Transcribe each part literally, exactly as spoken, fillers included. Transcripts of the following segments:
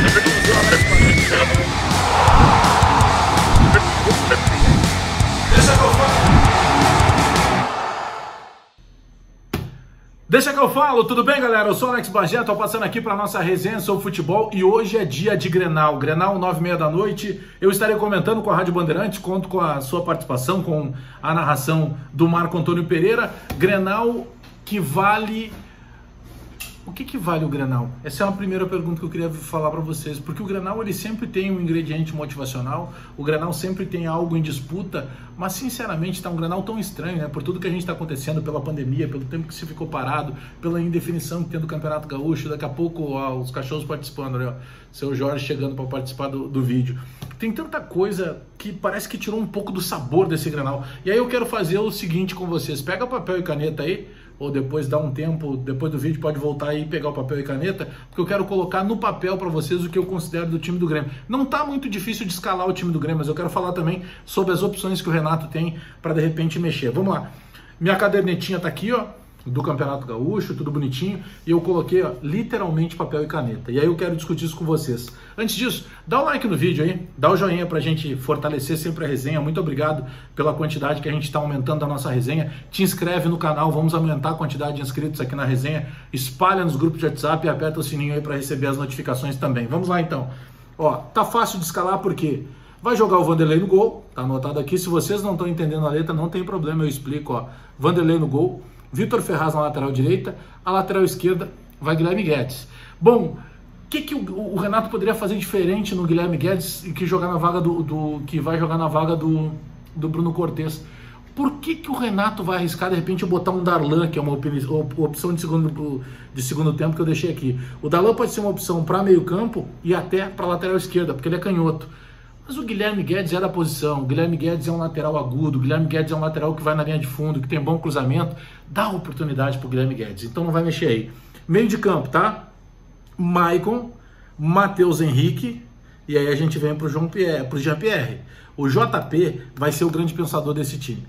Deixa que eu falo, tudo bem, galera? Eu sou o Alex Bagé, tô passando aqui para nossa resenha sobre futebol e hoje é dia de Grenal. Grenal, nove e meia da noite. Eu estarei comentando com a Rádio Bandeirantes, conto com a sua participação, com a narração do Marco Antônio Pereira. Grenal que vale... O que que vale o Grenal? Essa é uma primeira pergunta que eu queria falar para vocês, porque o Grenal ele sempre tem um ingrediente motivacional, o Grenal sempre tem algo em disputa, mas sinceramente está um Grenal tão estranho, né? Por tudo que a gente está acontecendo, pela pandemia, pelo tempo que se ficou parado, pela indefinição que tem do Campeonato Gaúcho, daqui a pouco ó, os cachorros participando, né? Seu Jorge chegando para participar do, do vídeo. Tem tanta coisa que parece que tirou um pouco do sabor desse Grenal. E aí eu quero fazer o seguinte com vocês, pega papel e caneta aí, ou depois dá um tempo, depois do vídeo pode voltar aí e pegar o papel e caneta, porque eu quero colocar no papel para vocês o que eu considero do time do Grêmio. Não tá muito difícil de escalar o time do Grêmio, mas eu quero falar também sobre as opções que o Renato tem para de repente mexer. Vamos lá. Minha cadernetinha tá aqui, ó, do Campeonato Gaúcho, tudo bonitinho, e eu coloquei, ó, literalmente papel e caneta. E aí eu quero discutir isso com vocês. Antes disso, dá o like no vídeo aí, dá o joinha pra gente fortalecer sempre a resenha. Muito obrigado pela quantidade que a gente está aumentando da nossa resenha. Te inscreve no canal, vamos aumentar a quantidade de inscritos aqui na resenha. Espalha nos grupos de WhatsApp e aperta o sininho aí para receber as notificações também. Vamos lá então. Ó, tá fácil de escalar porque vai jogar o Vanderlei no gol, tá anotado aqui. Se vocês não estão entendendo a letra, não tem problema, eu explico, ó. Vanderlei no gol, Vitor Ferraz na lateral direita, a lateral esquerda vai Guilherme Guedes. Bom, o que, que o, o Renato poderia fazer diferente no Guilherme Guedes que jogar na vaga do, do que vai jogar na vaga do, do Bruno Cortes? Por que, que o Renato vai arriscar de repente botar um Darlan, que é uma opção de segundo, de segundo tempo que eu deixei aqui? O Darlan pode ser uma opção para meio campo e até para lateral esquerda, porque ele é canhoto. Mas o Guilherme Guedes é da posição, o Guilherme Guedes é um lateral agudo, o Guilherme Guedes é um lateral que vai na linha de fundo, que tem bom cruzamento, dá oportunidade para o Guilherme Guedes, então não vai mexer aí. Meio de campo, tá? Maicon, Matheus Henrique, e aí a gente vem para o Jean-Pierre. O J P vai ser o grande pensador desse time.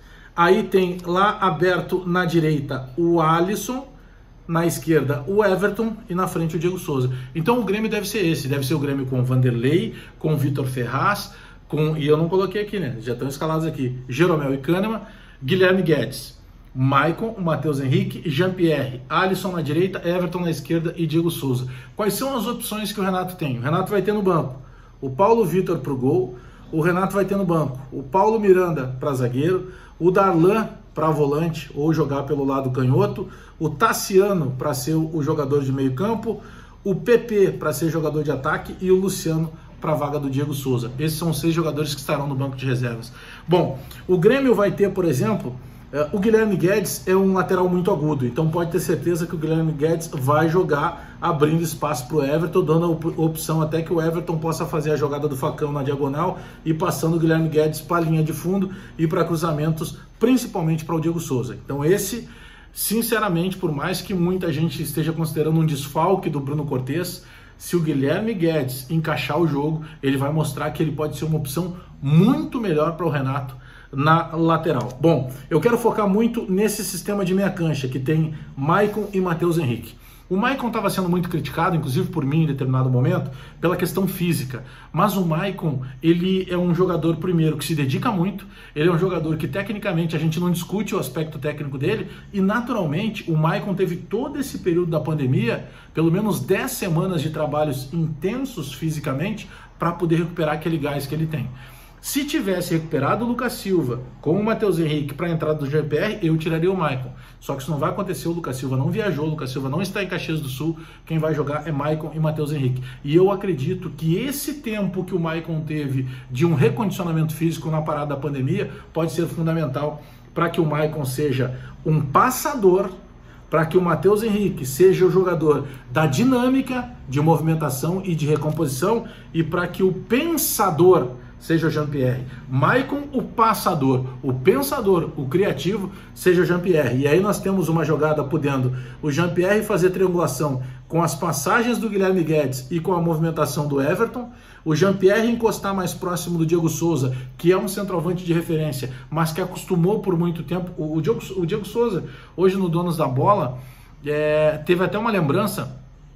Aí tem lá aberto na direita o Alisson, na esquerda o Everton e na frente o Diego Souza. Então o Grêmio deve ser esse, deve ser o Grêmio com o Vanderlei, com o Vitor Ferraz, com, e eu não coloquei aqui, né? Já estão escalados aqui, Jeromel e Kahneman, Guilherme Guedes, Maicon, Matheus Henrique, Jean-Pierre, Alisson na direita, Everton na esquerda e Diego Souza. Quais são as opções que o Renato tem? O Renato vai ter no banco o Paulo Vitor para o gol, o Renato vai ter no banco o Paulo Miranda para zagueiro, o Darlan para volante ou jogar pelo lado canhoto, o Tassiano para ser o jogador de meio campo, o P P para ser jogador de ataque e o Luciano para a vaga do Diego Souza. Esses são os seis jogadores que estarão no banco de reservas. Bom, o Grêmio vai ter, por exemplo, o Guilherme Guedes é um lateral muito agudo, então pode ter certeza que o Guilherme Guedes vai jogar abrindo espaço para o Everton, dando a opção até que o Everton possa fazer a jogada do facão na diagonal e passando o Guilherme Guedes para a linha de fundo e para cruzamentos, principalmente para o Diego Souza. Então esse, sinceramente, por mais que muita gente esteja considerando um desfalque do Bruno Cortes, se o Guilherme Guedes encaixar o jogo, ele vai mostrar que ele pode ser uma opção muito melhor para o Renato na lateral. Bom, eu quero focar muito nesse sistema de meia cancha que tem Maicon e Matheus Henrique. O Maicon estava sendo muito criticado, inclusive por mim em determinado momento, pela questão física, mas o Maicon, ele é um jogador, primeiro, que se dedica muito, ele é um jogador que tecnicamente a gente não discute o aspecto técnico dele, e naturalmente o Maicon teve todo esse período da pandemia, pelo menos dez semanas de trabalhos intensos fisicamente, para poder recuperar aquele gás que ele tem. Se tivesse recuperado o Lucas Silva com o Matheus Henrique para a entrada do Jean-Pierre, eu tiraria o Maicon. Só que isso não vai acontecer, o Lucas Silva não viajou, o Lucas Silva não está em Caxias do Sul, quem vai jogar é Maicon e Matheus Henrique. E eu acredito que esse tempo que o Maicon teve de um recondicionamento físico na parada da pandemia pode ser fundamental para que o Maicon seja um passador, para que o Matheus Henrique seja o jogador da dinâmica, de movimentação e de recomposição, e para que o pensador seja o Jean-Pierre. Maicon, o passador, o pensador, o criativo, seja o Jean-Pierre. E aí nós temos uma jogada podendo o Jean-Pierre fazer triangulação com as passagens do Guilherme Guedes e com a movimentação do Everton, o Jean-Pierre encostar mais próximo do Diego Souza, que é um centroavante de referência, mas que acostumou por muito tempo. O Diego, o Diego Souza, hoje no Donos da Bola, é, teve até uma lembrança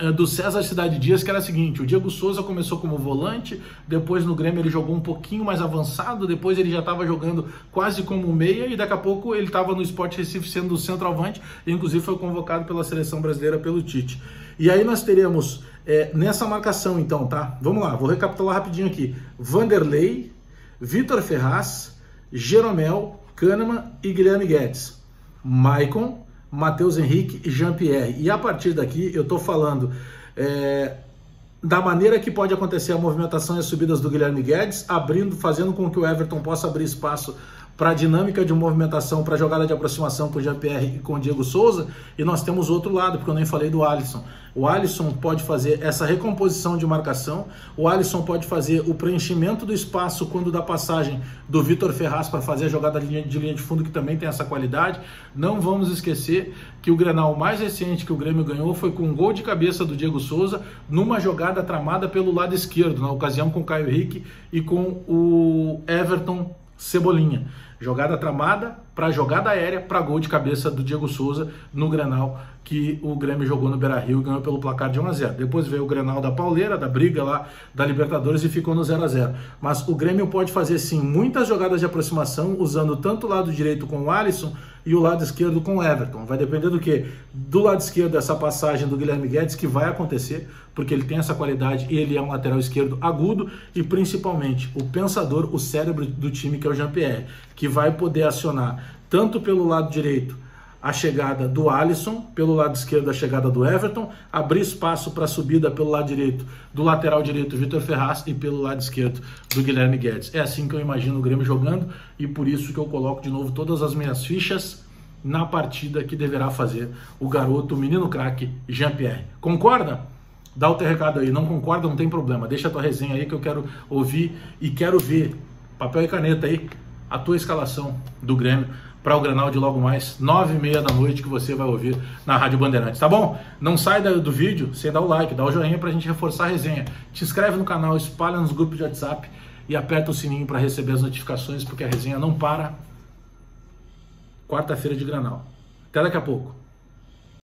do César Cidade Dias, que era a seguinte: o Diego Souza começou como volante, depois no Grêmio ele jogou um pouquinho mais avançado, depois ele já estava jogando quase como meia e daqui a pouco ele estava no Sport Recife sendo centroavante, e inclusive foi convocado pela seleção brasileira pelo Tite. E aí nós teremos é, nessa marcação então, tá? Vamos lá, vou recapitular rapidinho aqui: Vanderlei, Vitor Ferraz, Jeromel, Kahneman e Guilherme Guedes, Maicon, Matheus Henrique e Jean-Pierre. E a partir daqui eu estou falando é, da maneira que pode acontecer a movimentação e as subidas do Guilherme Guedes, abrindo, fazendo com que o Everton possa abrir espaço para a dinâmica de movimentação, para a jogada de aproximação com o Jean-Pierre e com o Diego Souza. E nós temos outro lado, porque eu nem falei do Alisson. O Alisson pode fazer essa recomposição de marcação, o Alisson pode fazer o preenchimento do espaço quando dá passagem do Vitor Ferraz para fazer a jogada de linha, de linha de fundo, que também tem essa qualidade. Não vamos esquecer que o Grenal mais recente que o Grêmio ganhou foi com um gol de cabeça do Diego Souza, numa jogada tramada pelo lado esquerdo, na ocasião com o Caio Henrique e com o Everton Cebolinha. Jogada tramada para jogada aérea para gol de cabeça do Diego Souza no Grenal que o Grêmio jogou no Beira-Rio e ganhou pelo placar de um a zero. Depois veio o Grenal da Pauleira, da briga lá da Libertadores, e ficou no zero a zero. Mas o Grêmio pode fazer sim muitas jogadas de aproximação usando tanto o lado direito com o Alisson e o lado esquerdo com o Everton. Vai depender do que? Do lado esquerdo, essa passagem do Guilherme Guedes, que vai acontecer, porque ele tem essa qualidade e ele é um lateral esquerdo agudo, e principalmente o pensador, o cérebro do time, que é o Jean-Pierre, que vai poder acionar tanto pelo lado direito a chegada do Alisson, pelo lado esquerdo a chegada do Everton, abrir espaço para a subida pelo lado direito do lateral direito Vitor Ferraz e pelo lado esquerdo do Guilherme Guedes. É assim que eu imagino o Grêmio jogando, e por isso que eu coloco de novo todas as minhas fichas na partida que deverá fazer o garoto, o menino craque Jean-Pierre. Concorda? Dá o teu recado aí. Não concorda, não tem problema. Deixa a tua resenha aí que eu quero ouvir e quero ver, papel e caneta aí, a tua escalação do Grêmio para o Grenal de logo mais, nove e meia da noite, que você vai ouvir na Rádio Bandeirantes, tá bom? Não sai do vídeo sem dar o like, dá o joinha pra gente reforçar a resenha. Te inscreve no canal, espalha nos grupos de WhatsApp e aperta o sininho para receber as notificações, porque a resenha não para. Quarta-feira de Grenal. Até daqui a pouco.